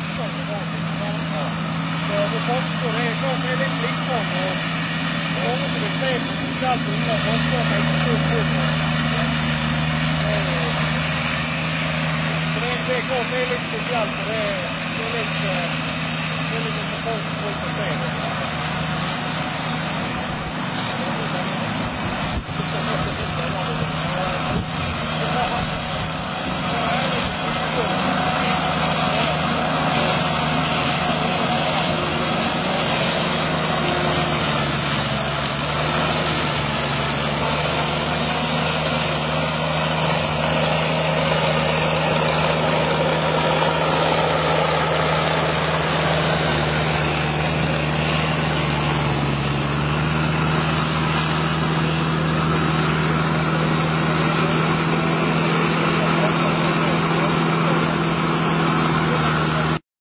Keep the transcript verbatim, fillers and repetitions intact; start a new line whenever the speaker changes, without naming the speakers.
faststånd der. Ja. Så det faststår, det er klart det er litt liksom, og det er mange som vil se på spesielt unge, faststår med et stort fotball. Så det er klart det er litt spesielt, og det er